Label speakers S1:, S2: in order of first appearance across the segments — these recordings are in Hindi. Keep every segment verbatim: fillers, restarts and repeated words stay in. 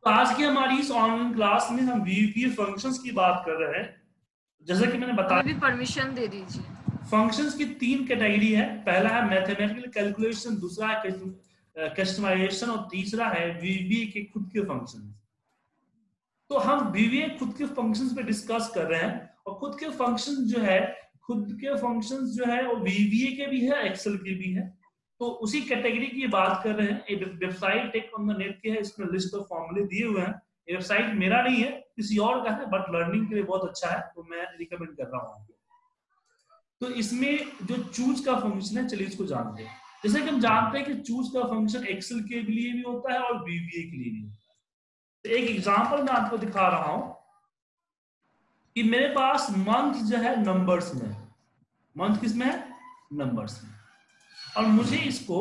S1: तो आज की हमारी इस ऑनलाइन क्लास में हम वीवीए फंक्शंस की बात कर रहे हैं। जैसा कि मैंने बताया,
S2: हमें भी परमिशन दे दीजिए।
S1: फंक्शंस की तीन कैटेगरी है। पहला है मैथमेटिकल कैलकुलेशन, दूसरा है कस्टमाइजेशन और तीसरा है वीवीए के खुद के फंक्शन। तो हम वीवीए खुद के फंक्शंस पे डिस्कस कर रहे हैं और खुद के फंक्शन जो है खुद के फंक्शंस जो है वो वीवीए के भी है, एक्सेल के भी है। तो उसी कैटेगरी की बात कर रहे हैं। एक website tech on the net की है, इसमें लिस्ट ऑफ फॉर्मूले दिए हुए हैं। ये वेबसाइट मेरा नहीं है, किसी और का है, बट लर्निंग के लिए बहुत अच्छा है, तो मैं रिकमेंड कर रहा हूँ। तो इसमें जो चूज का फंक्शन है, चलिए इसको जानते हैं। जैसे कि हम जानते हैं कि चूज का फंक्शन एक्सेल के लिए भी होता है और वीवीए के लिए भी होता है। तो एक एग्जांपल मैं आपको दिखा रहा हूं कि मेरे पास मंथ जो है नंबर्स में, मंथ किस में है, नंबर्स में, और मुझे इसको,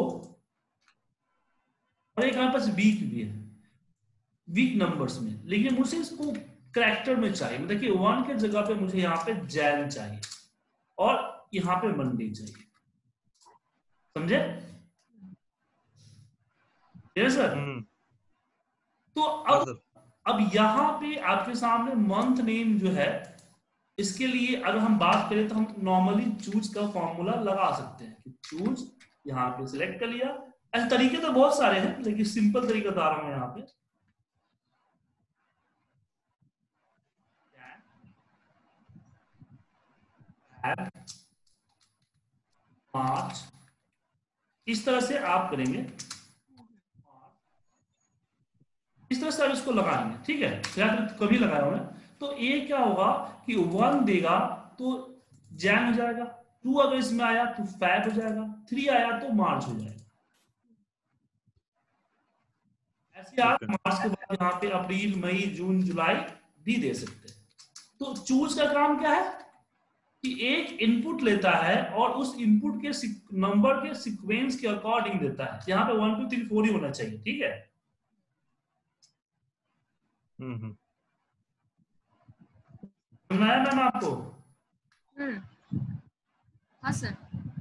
S1: और एक हमारे पास वीक भी है, वीक नंबर्स में, लेकिन मुझे इसको कैरेक्टर में चाहिए। मतलब कि वन के जगह पे मुझे यहाँ पे जैन चाहिए और यहाँ पे मंडे चाहिए। समझे? Yes sir. तो अब अब यहाँ पे आपके सामने मंथ नेम जो है, इसके लिए अगर हम बात करें तो हम नॉर्मली चूज का फॉर्मूला लगा सकते हैं कि चूज, यहाँ पे सिलेक्ट कर लिया। ऐसे तरीके तो बहुत सारे हैं, लेकिन सिंपल तरीका बता रहा हूं यहाँ पे। मार्च, इस तरह से आप करेंगे, इस तरह से आप इसको लगाएंगे। ठीक है, तो कभी लगाया होगा तो ये क्या होगा कि वन देगा तो जैन हो जाएगा, टू अगर इसमें आया तो फैब हो जाएगा, थ्री आया तो मार्च हो जाएगा। ऐसे आप मार्च के बाद यहाँ पे अप्रैल, मई, जून, जुलाई भी दे सकते हैं। तो चूज का काम क्या है कि एक इनपुट लेता है और उस इनपुट के नंबर के सीक्वेंस के अकॉर्डिंग देता है। यहाँ पे वन टू थ्री फोर ही होना चाहिए। ठीक है,
S3: हम्म
S1: सुनाया मैम आपको?
S2: हाँ सर।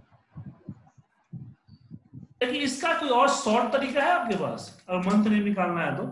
S1: लेकिन इसका कोई और शॉर्ट तरीका है आपके पास अगर मंथ नेम निकालना है तो?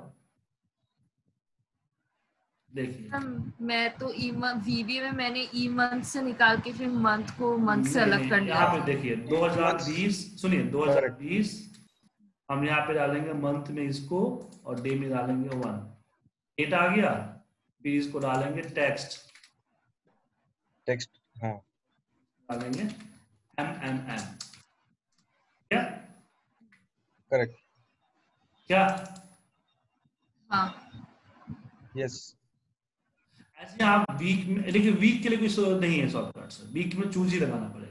S1: देखिए,
S2: मैं तो ई वीवीए में मैंने ई मंथ से निकाल के फिर मंथ को मंथ से अलग कर लिया।
S1: यहाँ पे देखिए दो हज़ार बीस, सुनिए दो हज़ार बीस हम यहाँ पे डालेंगे मंथ में इसको और डे में डालेंगे वन, डेट आ गया। फिर इसको डालेंगे टेक्स्ट,
S3: टेक्स्ट हाँ
S1: डालेंगे एम एम एम, क्या
S3: करेक्ट
S1: क्या?
S2: हाँ
S3: यस।
S1: ऐसे आप वीक में, देखिए वीक के लिए कोई नहीं है शॉर्टकट से, वीक में चूज ही लगाना पड़ेगा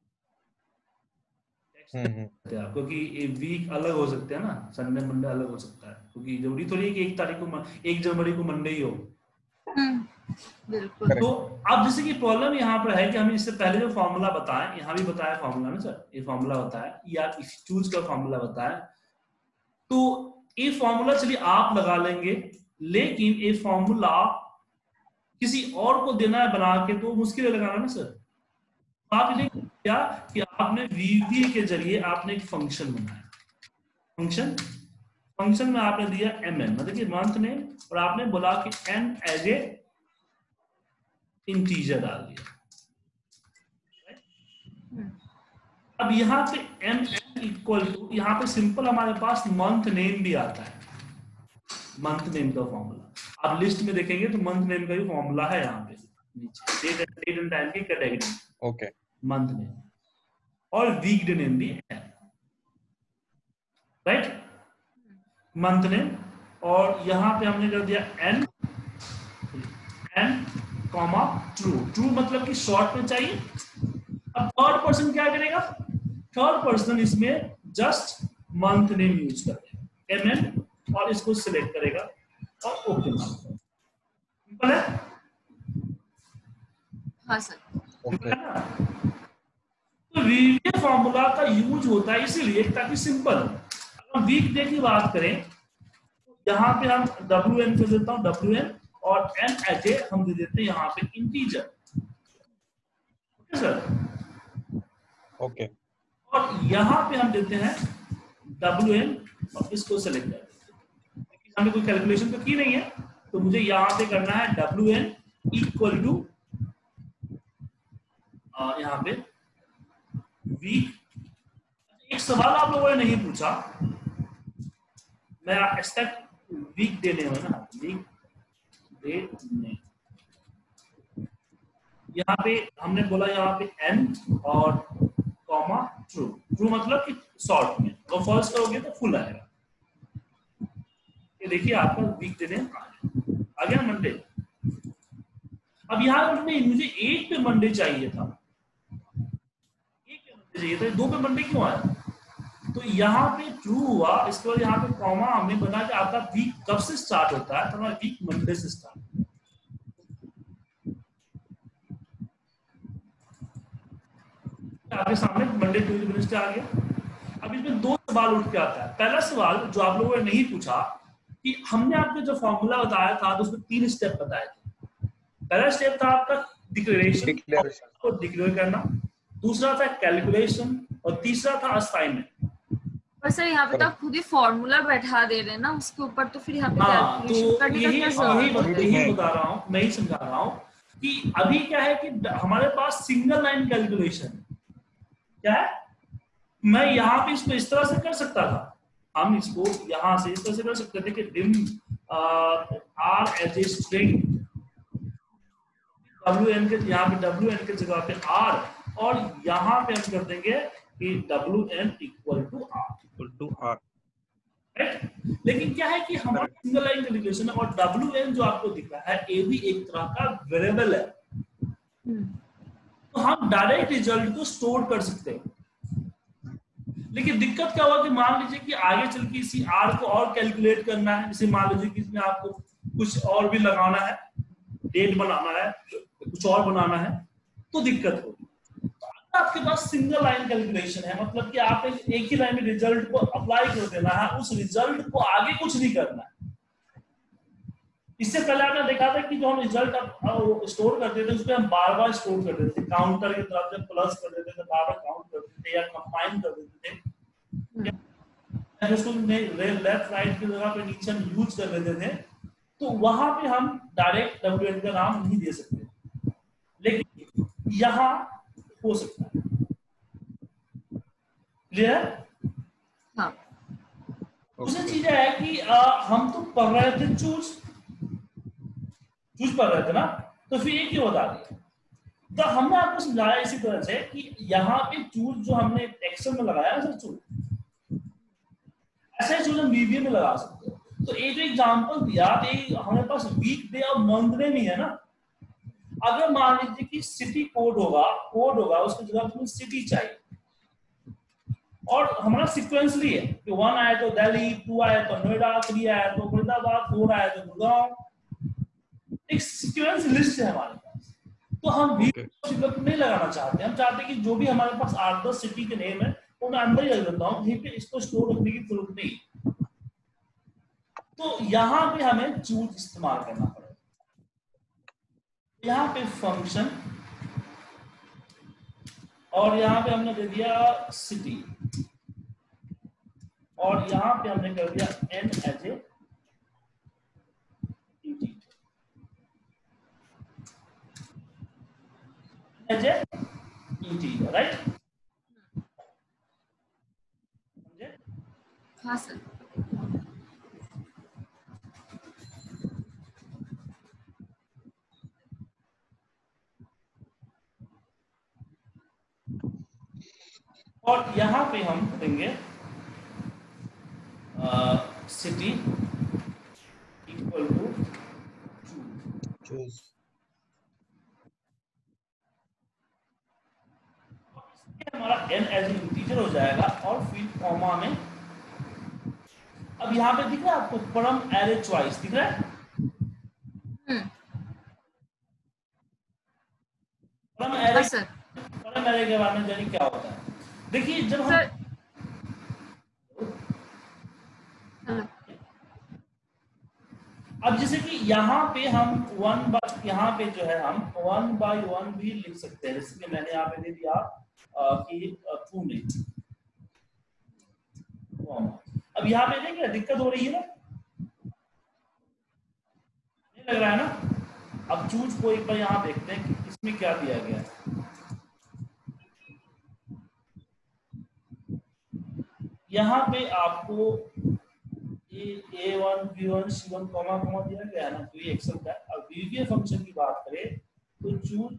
S1: क्योंकि ये वीक अलग हो सकते हैं ना, संडे मंडे अलग हो सकता है, क्योंकि जरूरी थोड़ी है कि एक तारीख को, एक जनवरी को मंडे ही हो।
S2: बिल्कुल।
S1: तो अब जैसे कि प्रॉब्लम यहाँ पर है कि हम इससे पहले जो फॉर्मूला बताएं, यहाँ भी बताया फॉर्मूला ना सर, ये फॉर्मूला बताया या चूज का फॉर्मूला बताया, तो ये फॉर्मूला चलिए आप लगा लेंगे, लेकिन ये फॉर्मूला किसी और को देना है बना के तो मुश्किल है लगाना ना सर। आप ये क्या कि आपने वीवीए के जरिए आपने एक फंक्शन बनाया, फंक्शन फंक्शन में आपने दिया एम एन, मतलब कि मंथ नेम, और आपने बोला कि एन एज ए इंटीजर डाल दिया। अब यहाँ पे एम एन इक्वल टू, यहाँ पे सिंपल हमारे पास मंथ नेम भी आता है, मंथ नेम का फॉर्मूला आप लिस्ट में देखेंगे तो मंथ नेम का भी फॉर्मूला है यहाँ पे नीचे, डेट एंड टाइम की कैटेगरी।
S3: ओके,
S1: मंथ नेम और वीक डे नेम भी है, राइट, मंथ नेम। और यहाँ पे हमने कर दिया N N comma true, true मतलब कि शॉर्ट में चाहिए। अब थर्ड पर्सन क्या करेगा, थर्ड पर्सन इसमें जस्ट मंथ नेम यूज करेगा, एम एन, और इसको सिलेक्ट करेगा और ओके मार्क। सिंपल है?
S2: हाँ सर।
S3: ओके।
S1: तो वीवीए फॉर्मूला का यूज होता है इसीलिए ताकि सिंपल। अगर वीक डे की बात करें तो यहाँ पे हम डब्ल्यू एन कर देता हूँ, डब्ल्यू एन, और एन एच ए हम दे देते हैं यहाँ पे इंटीजर। Okay sir,
S3: okay.
S1: और यहाँ पे हम देते हैं डब्ल्यू एन और इसको सेलेक्ट कर देते हैं। हमने कोई कैलकुलेशन तो की नहीं है, तो मुझे यहाँ पे करना है डब्ल्यू एन इक्वल टू यहाँ पे वीक। एक सवाल आप लोगों ने नहीं पूछा, मैं एक्सपेक्ट वीक देने में ना, वीक देने यहाँ पे हमने बोला यहाँ पे एन और कॉमा ट्रू, ट्रू मतलब कि शॉर्ट में, तो फॉल्स करोगे तो फुल आएगा। ये देखिए आपका वीक देने आ गया मंडे। अब यहाँ में मुझे एक पे मंडे चाहिए था, एक पे मंडे चाहिए था, दो पे मंडे क्यों आया? तो यहाँ पे ट्रू हुआ, इसके बाद यहाँ पे कॉमा हमने बना कि आपका वीक कब से स्टार्ट होता है, तो हमारा वीक मंडे से स्टार्ट। आपके सामने मंडे ट्यूसडे वेडनेसडे आ गया। अब इसमें दो सवाल उठ के आता है। पहला सवाल जो आप लोगों ने नहीं पूछा कि हमने आपको जो फॉर्मूला बताया था तो उसमें तीन स्टेप बताए थे। पहला स्टेप था आपका डिक्लेरेशन को डिक्लेयर करना, दूसरा था कैलकुलेशन और तीसरा था असाइनमेंट।
S2: पर सर यहाँ पे तो आप खुद ही फॉर्मूला बैठा दे रहे हैं ना उसके ऊपर, तो फिर यहाँ पे
S1: हाँ,
S2: कैलकुलेशन
S1: तो
S2: करने का क्या जरूरत है?
S1: यही बता रहा हूँ, मैं ही समझा रहा हूँ कि अभी क्या है कि हमारे पास सिंगल लाइन कैलकुलेशन क्या है। मैं यहाँ पे इसको इस तरह से कर सकता था, हम इसको यहाँ से इस तरह से कर सकते थे कि dim R as a string W N के, यहाँ पे डब्ल्यू एन के जगह पे आर, और यहाँ पे हम कर देंगे कि W N equal to R
S3: equal to R.
S1: लेकिन क्या है कि हमारा सिंगल लाइन कैलकुलेशन है और डब्ल्यू एन जो आपको दिख रहा है ये भी एक तरह का वेरिएबल है, तो हम डायरेक्ट रिजल्ट को स्टोर कर सकते हैं। लेकिन दिक्कत क्या हुआ कि मान लीजिए कि आगे चल के इसी आर को और कैलकुलेट करना है, जैसे मान लीजिए कि इसमें आपको कुछ और भी लगाना है, डेट बनाना है, कुछ और बनाना है, तो दिक्कत होगी। तो आपके पास सिंगल लाइन कैलकुलेशन है, मतलब कि आप एक ही लाइन में रिजल्ट को अप्लाई कर देना है, उस रिजल्ट को आगे कुछ नहीं करना है। इससे पहले आपने देखा था कि जो हम रिजल्ट अब स्टोर करते थे उसमें हम बार बार स्टोर कर देते थे, काउंटर की तरफ से प्लस कर देते थे, बार बार काउंट कर देते थे या कंबाइन कर देते थे, उसको लेफ्ट राइट की जगह पे नीचे हम यूज कर देते थे, तो वहां पे हम डायरेक्ट डब्ल्यू एन का नाम नहीं दे सकते, लेकिन यहाँ हो सकता है। क्लियर?
S2: हाँ।
S1: दूसरी चीज है कि आ, हम तो पढ़ रहे थे चूज चूज पढ़ रहे थे ना, तो फिर ये क्यों बता दिया? तो हमने आपको समझाया इसी तरह से कि यहाँ पे चूज जो हमने एक्सेल में लगाया ना सर, चूज ऐसा चूज हम वीवीए में लगा सकते हैं। तो एक जो एग्जांपल दिया, हमारे पास वीक डे और मंथ डे भी है ना। अगर मान लीजिए कि सिटी कोड होगा कोड होगा उसकी जगह उसमें सिटी चाहिए, और हमारा सिक्वेंसली है कि वन आया तो दिल्ली, टू आया तो नोएडा, थ्री आया तो फरीदाबाद, फोर आया तो गुड़गांव, एक सीक्वेंस लिस्ट है हमारे पास। तो हम वीक नहीं लगाना चाहते, हम चाहते हैं कि जो भी हमारे पास आठ दस सिटी के नेम है वो मैं अंदर ही रख देता हूँ, यहीं पे इसको स्टोर रखने की जरूरत नहीं। तो यहाँ पे हमें चूज इस्तेमाल करना पड़ेगा। यहाँ पे फंक्शन, और यहाँ पे हमने दे दिया सिटी, और यहाँ पे हमने कर दिया N as a as a integer, right?
S2: हाँ सर।
S1: और यहाँ पे हम देंगे सिटी इक्वल टू
S3: चूज।
S1: हमारा n एज इंटीजर हो जाएगा, और फिर कॉमा में अब यहाँ पे दिख रहा है आपको परम एरे चॉइस दिख रहा है? परम एरे, परम एरे के बारे में जानिए क्या होता है। देखिए जब हम अब जैसे कि यहाँ पे हम वन बाय यहाँ पे जो है हम वन बाय वन भी लिख सकते हैं, जैसे कि मैंने यहाँ पे दे दिया कि ट्रू नहीं। अब यहाँ पे देखिए दिक्कत हो रही है ना, लग रहा है ना। अब चूज को एक बार यहाँ देखते हैं कि इसमें क्या दिया गया है। यहाँ पे आपको A one B one C one comma comma दिया गया है ना, तो ये एक्सेल का। अब वीवीए फंक्शन की बात करें तो चूज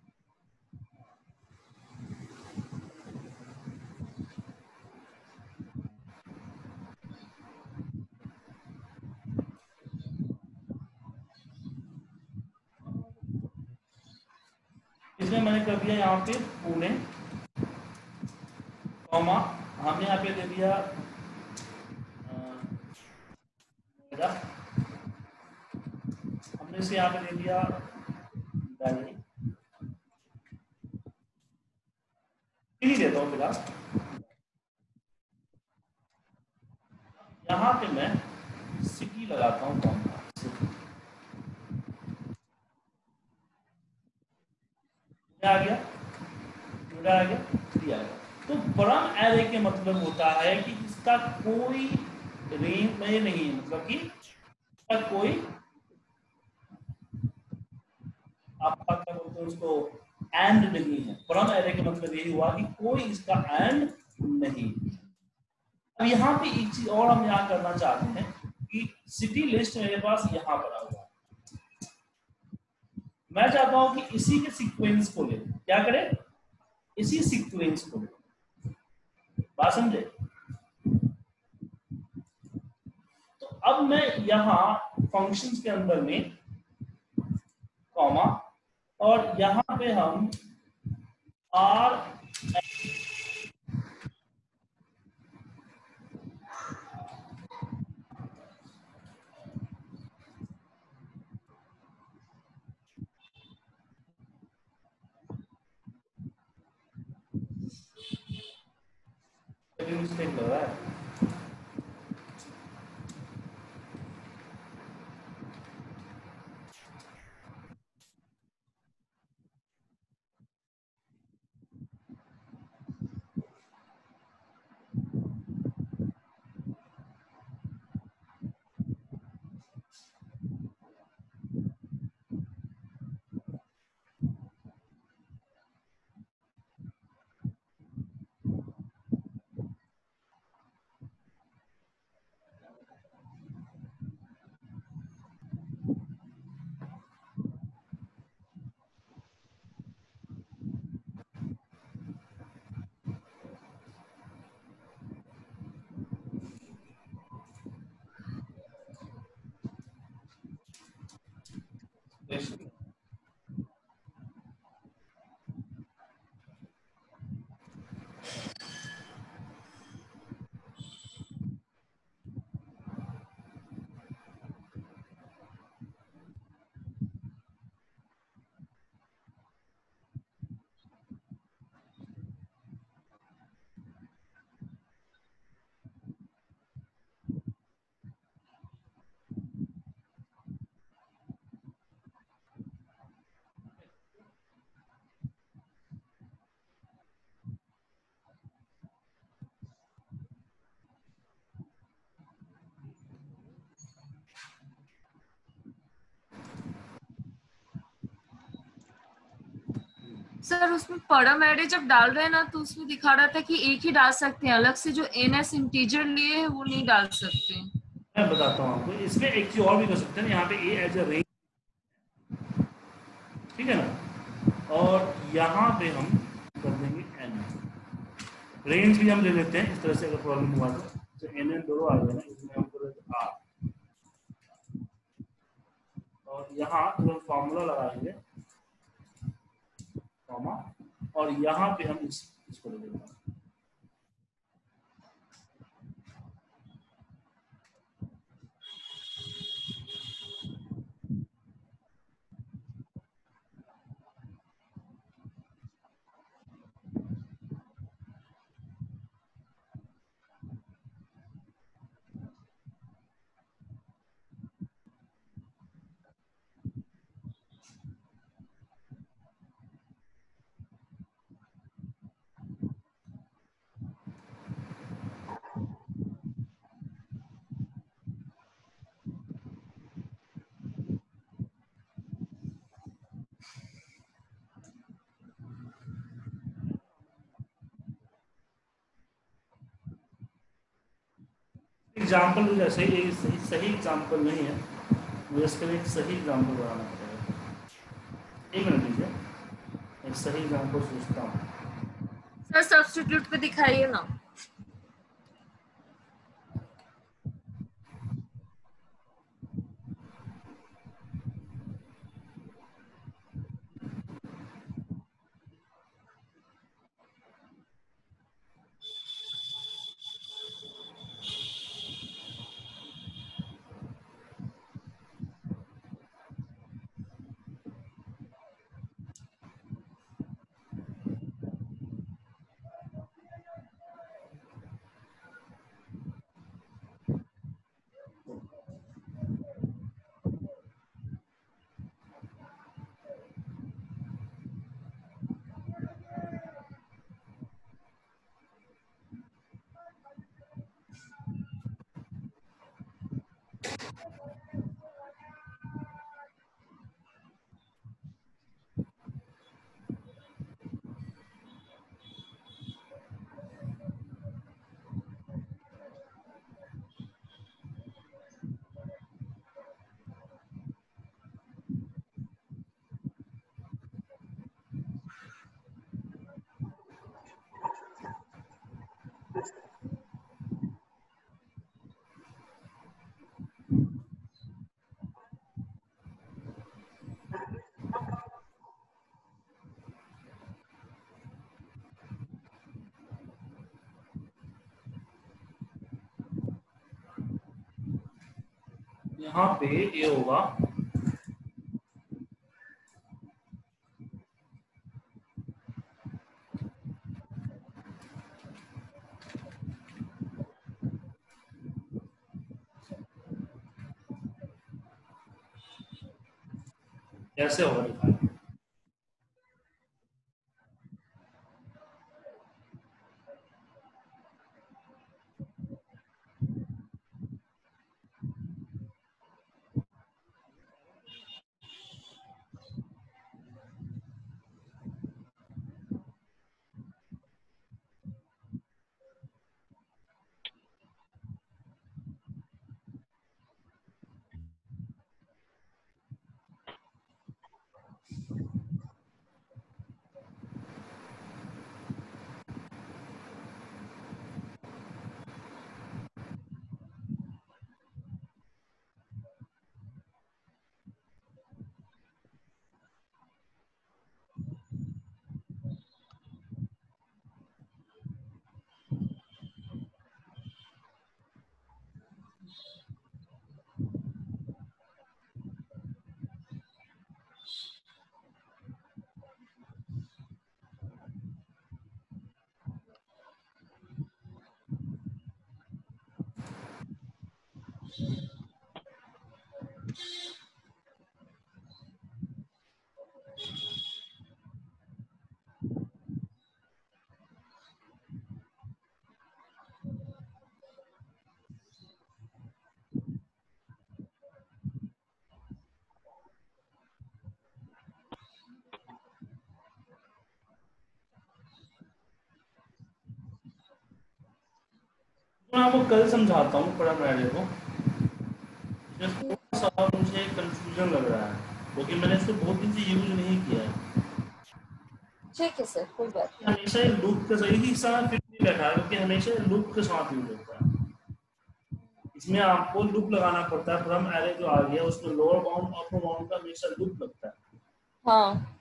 S1: इसमें मैंने कर दिया यहाँ पे पुणे कॉमा, हमने यहाँ पे दे दिया नोएडा, हमने इसे यहाँ पे दे दिया दिल्ली, नहीं देता हूँ फिलहाल। यहाँ पे मैं सिटी लगाता हूँ कॉमा, क्या आ गया, नोएडा आ गया, थ्री आ गया। तो परम एरे के मतलब होता है कि इसका कोई रेंज में नहीं है, मतलब कि इसका कोई आपका क्या बोलते हैं उसको एंड नहीं है। परम एरे का मतलब यही हुआ कि कोई इसका एंड नहीं। अब यहाँ पे एक चीज और हम यहाँ करना चाहते हैं कि सिटी लिस्ट मेरे पास यहाँ पर आ हुआ, मैं चाहता हूं कि इसी के सीक्वेंस को ले, क्या करें, इसी सीक्वेंस को ले, बात समझे। तो अब मैं यहाँ फंक्शंस के अंदर में कॉमा, और यहाँ पे हम आर मिस्टेक कर रहा है।
S2: सर उसमें परम एरे जब डाल रहे हैं ना, तो उसमें दिखा रहा था कि एक ही डाल सकते हैं, अलग से जो एन एस इंटीजर लिए है वो नहीं डाल सकते।
S1: मैं बताता हूँ आपको, इसमें एक चीज और भी कर सकते हैं, यहाँ पे ए एज ए रेंज, ठीक है ना, और यहाँ पे हम कर देंगे एन, रेंज भी हम ले लेते हैं इस तरह से, अगर प्रॉब्लम हुआ तो एन एन दोनों आ गए ना, इसमें हम कर देते आर, और यहाँ हम फॉर्मूला लगाएंगे कॉमा, और यहाँ पे हम इस, इसको ले लेंगे। एग्जाम्पल जैसे ये सही सही एग्जाम्पल नहीं है, मुझे इसके लिए एक सही एग्जाम्पल बनाना पड़ेगा। एक मिनट दीजिए, एक सही एग्जाम्पल सोचता हूँ।
S2: सर सब्स्टिट्यूट पे दिखाइए ना।
S1: यहाँ पे ये होगा कैसे होगा दिखाएं। मैं आपको कल समझाता हूँ पढ़ा मैडे को। थोड़ा सा मुझे कंफ्यूजन लग रहा है क्योंकि मैंने इसको बहुत दिन से यूज नहीं किया है।
S2: ठीक है सर, कोई बात नहीं।
S1: हमेशा लूप के सही हिस्सा फिट नहीं बैठा है क्योंकि हमेशा लूप के साथ यूज होता है। इसमें आपको लूप लगाना पड़ता है। फ्रॉम एरे जो आ गया उसमें लोअर बाउंड अपर बाउंड का हमेशा लूप लगता है।
S2: हाँ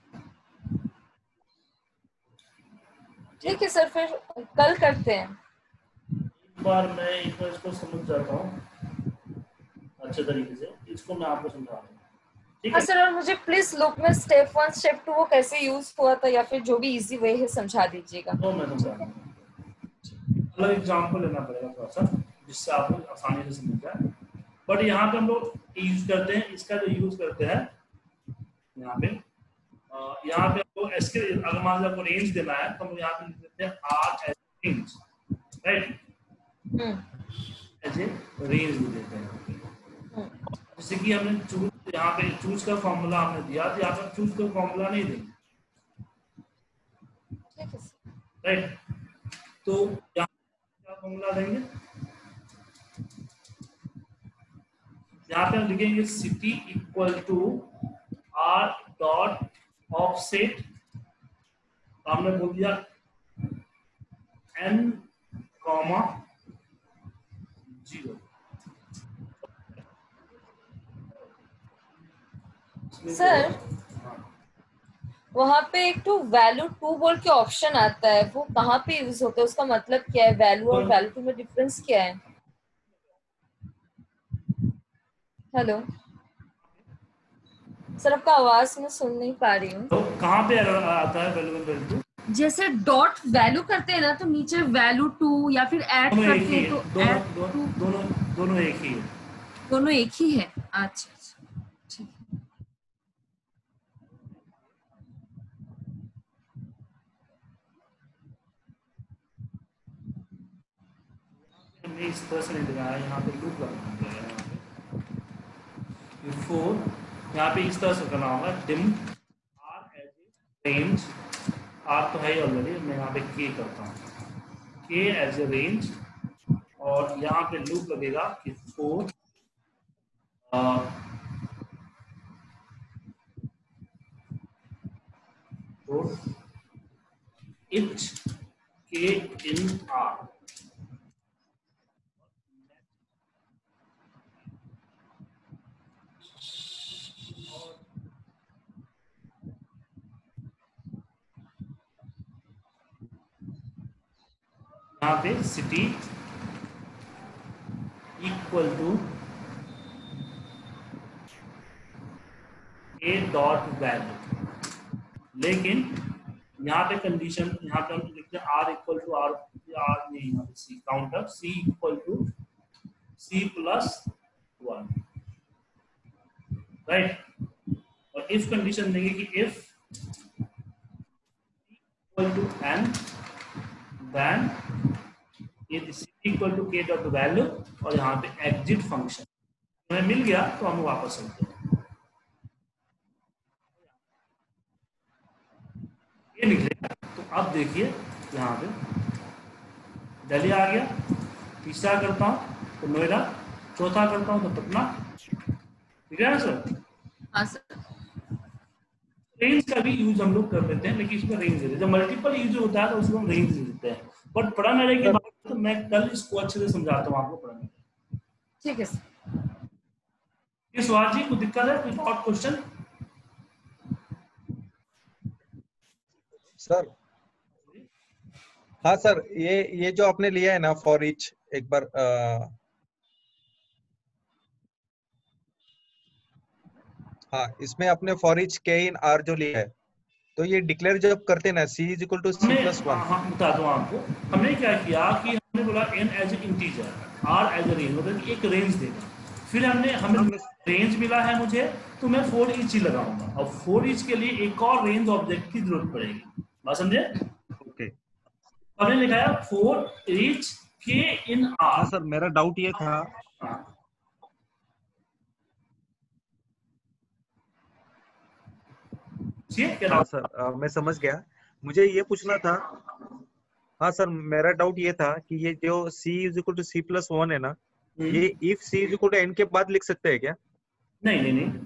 S2: ठीक है सर, फिर कल करते हैं।
S1: एक बार मैं एक बार इसको समझ जाता हूँ अच्छे तरीके से, इसको मैं आपको समझा दूँ। ठीक
S2: हाँ
S1: है
S2: सर, और मुझे प्लीज लूप में स्टेप वन स्टेप टू वो कैसे यूज हुआ था या फिर जो भी इजी वे है समझा दीजिएगा।
S1: तो मैं समझा दूँ। अलग एग्जाम्पल लेना पड़ेगा थोड़ा सा जिससे आप लोग आसानी से समझ जाए। बट यहाँ पे हम लोग यूज करते हैं, इसका जो यूज करते हैं यहाँ पे अ, यहाँ पे आपको एसके अगर मान लो आपको रेंज देना है तो हम यहाँ पे लिख देते हैं आर एस रेंज, राइट, ऐसे रेंज भी देते हैं। जैसे कि हमने चूज यहाँ पे चूज का फॉर्मूला हमने दिया तो यहाँ पर चूज का फॉर्मूला नहीं देंगे, राइट। तो यहाँ क्या फॉर्मूला देंगे, यहाँ पे हम लिखेंगे city equal to R dot offset, हमने बोल दिया एन कॉमा जीरो।
S2: सर वहाँ पे एक तो वैल्यू टू बोल के ऑप्शन आता है, वो कहाँ पे यूज होता है, उसका मतलब क्या है? वैल्यू और वैल्यू टू में डिफरेंस क्या है? हेलो सर, आपका आवाज मैं सुन नहीं पा रही हूँ।
S1: तो कहाँ पे आता है वैल्यू वैल्यू टू?
S2: जैसे डॉट वैल्यू करते हैं ना, तो नीचे वैल्यू टू या फिर ऐड
S1: दोनों एक
S2: करते
S1: ही
S2: हैं
S1: है,
S2: तो
S1: दोनों
S2: ऐड
S1: दो,
S2: टू।
S1: दोनों दोनों एक ही है।
S2: दोनों एक ही है, अच्छा अच्छा ठीक है।
S1: हमने इस तरह से नहीं लगाया, यहाँ पे लूप लगाना पड़ेगा। यहाँ पे फोर यहाँ पे इस तरह से करना होगा, dim R as a range, R तो है ही ऑलरेडी, मैं यहाँ पे के करता हूँ, के एज ए रेंज, और यहाँ पे लूप लगेगा कि फोर फोर इच के इन आर। यहाँ पे city equal to A dot value, लेकिन यहाँ पे कंडीशन, यहाँ पे हम लिखते हैं R equal to R, R नहीं, यहाँ पे C counter, C equal to C plus one, right. और इफ कंडीशन देंगे कि if equal to N then ये equal to K dot value, और यहाँ पे एग्जिट फंक्शन हमें मिल गया तो हम वापस चलते हैं, ये निकलेगा। तो अब देखिए यहाँ पे दिल्ली आ गया, तीसरा करता हूँ तो नोएडा, चौथा करता हूँ तो पटना, ठीक है ना सर?
S2: हाँ सर।
S1: रेंज का भी यूज हम लोग कर लेते हैं, लेकिन इसमें रेंज देते हैं, जब मल्टीपल यूज होता है तो उसको हम रेंज दे देते हैं। बट पढ़ा मेरे की बात तो मैं कल इसको अच्छे से समझाता हूँ आपको पढ़ा।
S2: ठीक है सर।
S1: ये सुहास जी, कोई दिक्कत है, कोई और क्वेश्चन?
S3: सर हाँ सर, ये ये जो आपने लिया है ना फॉर ईच, एक बार आ, हाँ, इसमें आपने for each K in are जो लिया है, तो ये डिक्लेयर जब करते हैं ना C is equal to C plus one.
S1: हाँ बता दूं आपको, हमने क्या किया कि हमने बोला N as a integer, R as a range, मतलब एक रेंज देगा। फिर हमने हमें रेंज मिला है मुझे, तो मैं फोर ईच ही लगाऊंगा, और फोर ईच के लिए एक और रेंज ऑब्जेक्ट की जरूरत पड़ेगी, बात समझे?
S3: ओके,
S1: हमने लिखा है for each K in R.
S3: हाँ सर, मेरा डाउट ये था,
S1: हाँ
S3: हाँ सर, आ, मैं समझ गया, मुझे ये पूछना था। हाँ सर, मेरा डाउट ये था कि ये जो c is equal to C plus one है ना, ये if c is equal to N के बाद लिख सकते हैं क्या?
S1: नहीं नहीं नहीं,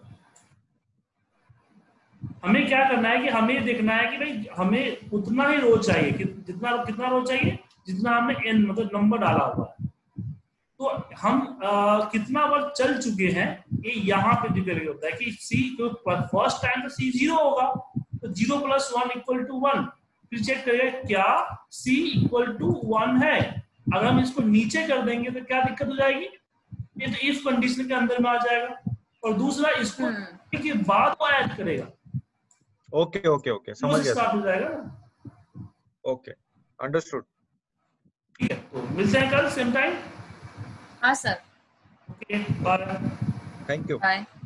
S1: हमें क्या करना है कि हमें देखना है कि भाई हमें उतना ही रो चाहिए कि जितना कितना रो चाहिए जितना हमने एन मतलब नंबर डाला हुआ है। तो हम आ, कितना बार चल चुके हैं ये यहाँ पे डिपेंड होता है कि सी जो फर्स्ट टाइम तो सी जीरो होगा, तो zero plus one equal to one. फिर चेक करिए क्या सी इक्वल टू वन है। अगर हम इसको नीचे कर देंगे तो क्या दिक्कत हो जाएगी, ये तो इफ कंडीशन के अंदर में आ जाएगा। और दूसरा इसको के बाद वो ऐड करेगा।
S3: ओके ओके ओके, समझ गया,
S1: स्टार्ट हो जाएगा ना।
S3: Okay, understood.
S1: ठीक है, तो मिलते हैं कल सेम टाइम।
S2: हाँ सर।
S1: Okay, bye.
S3: Thank you.
S2: Bye.